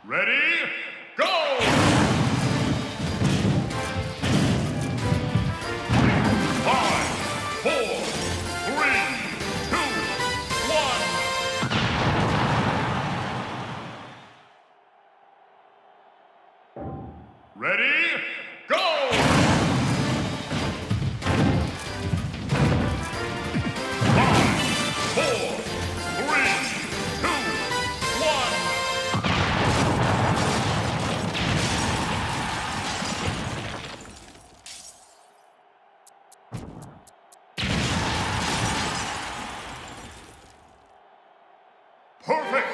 Ready, go! Five, four, three, two, one. Ready, go! Five, four, three, two, one. Perfect!